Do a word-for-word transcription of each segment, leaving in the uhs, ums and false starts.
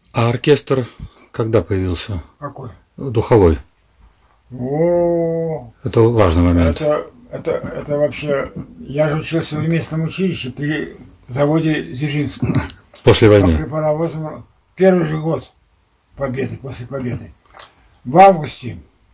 А оркестр когда появился? Какой? Духовой. О, Это важный момент. это, это, это вообще... Я же учился в местном училище при заводе Дзержинского. После По войны. преподавателю. Первый же год победы, после победы. В августе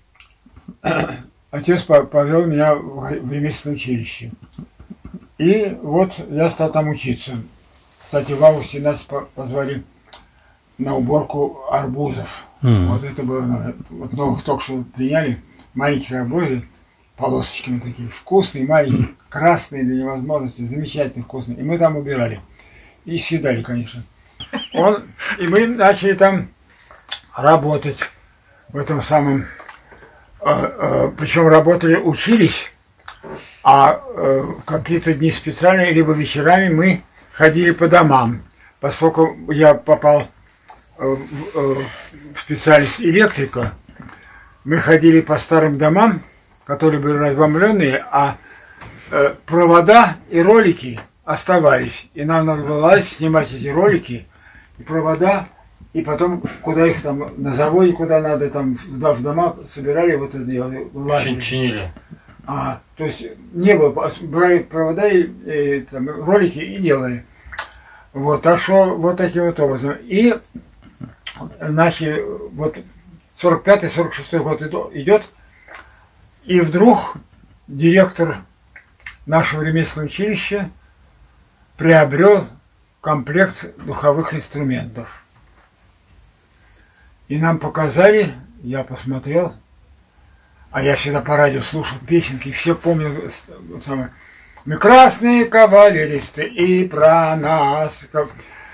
отец повел меня в ремесленное училище. И вот я стал там учиться. Кстати, в августе нас позвали на уборку арбузов. Mm. Вот это было, вот новых только что приняли, маленькие арбузы, полосочками такие, вкусные, маленькие, красные до невозможности, замечательно вкусные. И мы там убирали. И съедали, конечно. Он, и мы начали там работать в этом самом, э, э, причем работали, учились, а э, какие-то дни специальные, либо вечерами мы ходили по домам. Поскольку я попал э, в, э, в специальность электрика, мы ходили по старым домам, которые были разбомбленные, а э, провода и ролики оставались. И нам надо было снимать эти ролики и провода, и потом, куда их там, на заводе, куда надо, там, в дома собирали, вот это делали. Чинили. А, то есть не было, брали провода и, и там, ролики и делали. Вот, так что вот таким вот образом. И наши, вот сорок пятый сорок шестой год идет, и вдруг директор нашего ремесленного училища приобрел комплект духовых инструментов. И нам показали, я посмотрел, а я всегда по радио слушал песенки, все помнят, вот самое, мы красные кавалеристы и про нас, как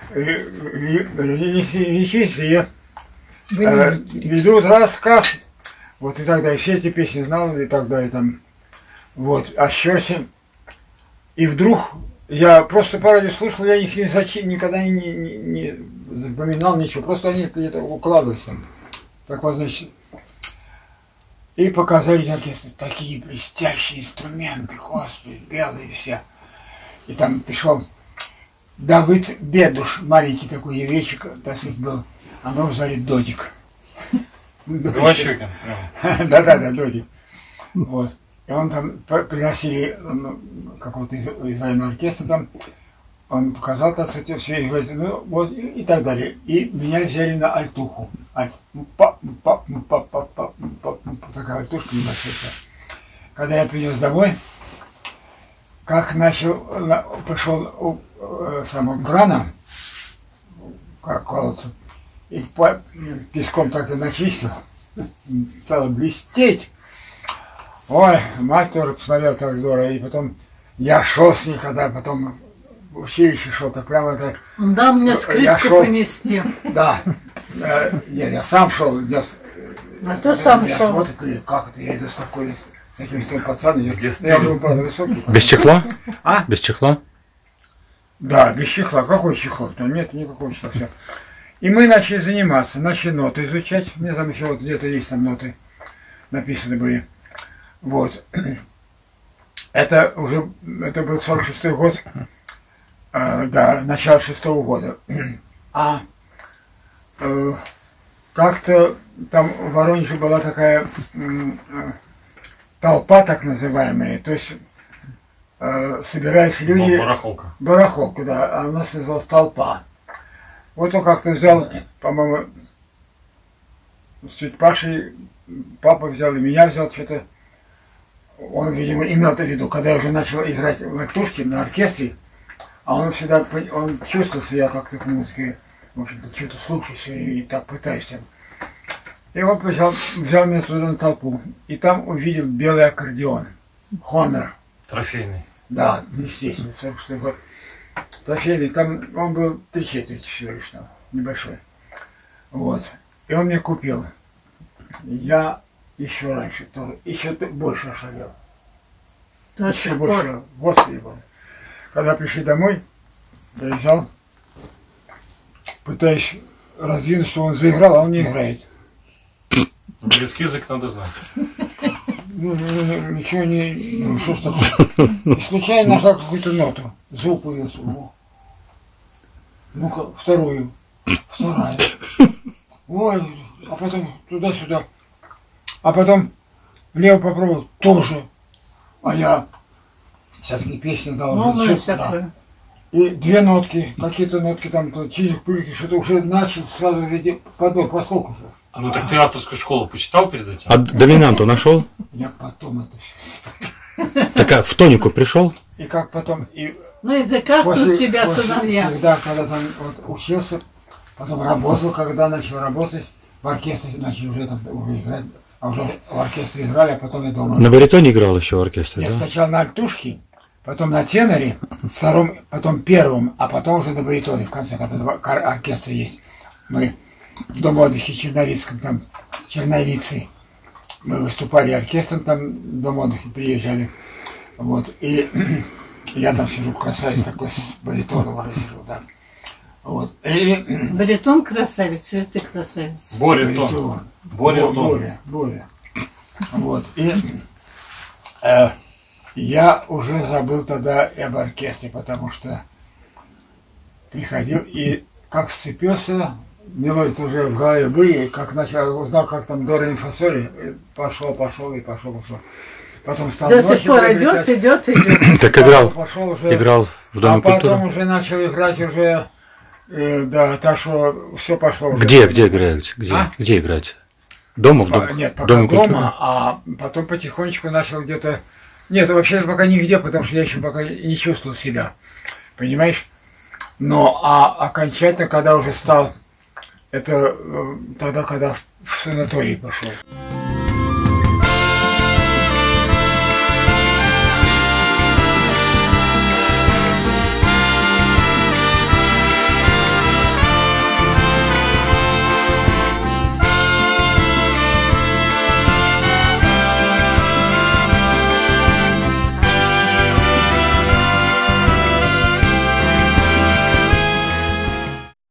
нечистые ведут рассказ, вот и так далее, все эти песни знал и так далее, там, вот, а счастье, и вдруг я просто по радио слушал, я их не зачем, никогда не, не, не запоминал ничего, просто они где-то укладывались там, так вот, значит. И показали оркестр, такие блестящие инструменты, господи, белые все. И там пришел Давыд Бедуш, маленький такой еврейчик, так сказать, был, а мы его звали Додик. Голощекин. Да-да-да, Додик. Вот. И он там пригласили какого-то из, из военного оркестра там, он показал, так сказать, все, и говорит, ну вот, и, и так далее. И меня взяли на альтуху. Альт. Такая альтушка небольшая. Когда я принес домой, как начал, пошел самого крана, как колодца, и песком так и начистил, стало блестеть. Ой, мать тоже посмотрела так здорово, и потом я шел с ней, когда потом в училище шел, так прямо это... Да, мне скрипку шел, принести. Да. Нет, я сам шел. Я, а ты сам я шел. Смотрит, говорит, как это, я иду с такой, с таким стоит пацан, я, я был, правда, высокий. Без чехла? А? Без чехла? Да, без чехла. Какой чехол? Там нет никакого чехла. Все. И мы начали заниматься, начали ноты изучать. У меня там еще вот где-то есть там ноты написаны были. Вот. Это уже, это был сорок шестой год, э, да, начало шестого года. А э, как-то там в Воронеже была такая э, толпа, так называемая, то есть э, собирались люди... Барахолка. Барахолка, да, а у нас называлась толпа. Вот он как-то взял, по-моему, с тетей Пашей, папа взял и меня взял, что-то. Он, видимо, имел это в виду, когда я уже начал играть в артушке на оркестре, а он всегда, он чувствовал, что я как-то к музыке, в общем-то, что-то слушаюсь и так пытаюсь. И он взял, взял меня туда на толпу, и там увидел белый аккордеон, Хонор. Трофейный. Да, естественно, сорок шестой год. Трофейный, там он был три четверти всего лишь там, небольшой. Вот. И он мне купил. Я еще раньше тоже, еще больше ошалел. Еще больше, Господи Боже. Когда пришли домой, я взял, пытаюсь раздвинуть, что он заиграл, а он не играет. Английский язык надо знать. Ну, ничего не... Ну, что ж такое? И случайно нашла какую-то ноту. Звук появился. Ну-ка, вторую. вторая. Ой, а потом туда-сюда. А потом влево попробовал, тоже. А я все-таки песни дал. Новое уже, да. такое. И две нотки, какие-то нотки там, чизик, пыльки, что-то уже начал сразу подбор, послуг уже. А ну так ты авторскую школу почитал перед этим? А доминанту нашел? Я потом это все. Так а в тонику пришел? И как потом, и Ну, языка после- тут тебя после- сыновья. Всегда, когда там вот учился, потом работал, когда начал работать, в оркестре начали уже, там, уже играть, а уже в оркестре играли, а потом и дома. На баритоне играл еще в оркестре, Я да? сначала на альтушке, потом на теноре, втором, потом первым, а потом уже на баритоне, в конце, когда два ор- оркестра есть. Мы в Дом отдыха Черновицком, там, Черновицы, мы выступали оркестром, там, в Дом отдыха приезжали, вот, и я там сижу, красавец такой, с баритоном уже сижу, так, вот, и Баритон красавец, или ты красавец? Боря тон. баритон. Боря Бо- тон. Боря, Боря. Вот, и э, я уже забыл тогда и об оркестре, потому что приходил и как сцепился, мелодии уже в голове были, как начал, узнал, как там до, ре, ми, фа, соль, и пошел, пошел, и пошел, пошел. Потом стал До сих ночью пор идет, приобретать. идет, идет. Так играл, Пошел уже, играл в а Доме потом культуры. уже начал играть уже, э, да, так что все пошло уже. Где, где играете? Где, А? где играете? Дома, в По- дом, Нет, пока Доме культуры? дома, а потом потихонечку начал где-то... Нет, вообще пока нигде, потому что я еще пока не чувствовал себя, понимаешь? Но а окончательно, когда уже стал, это э, тогда, когда в санаторий пошел.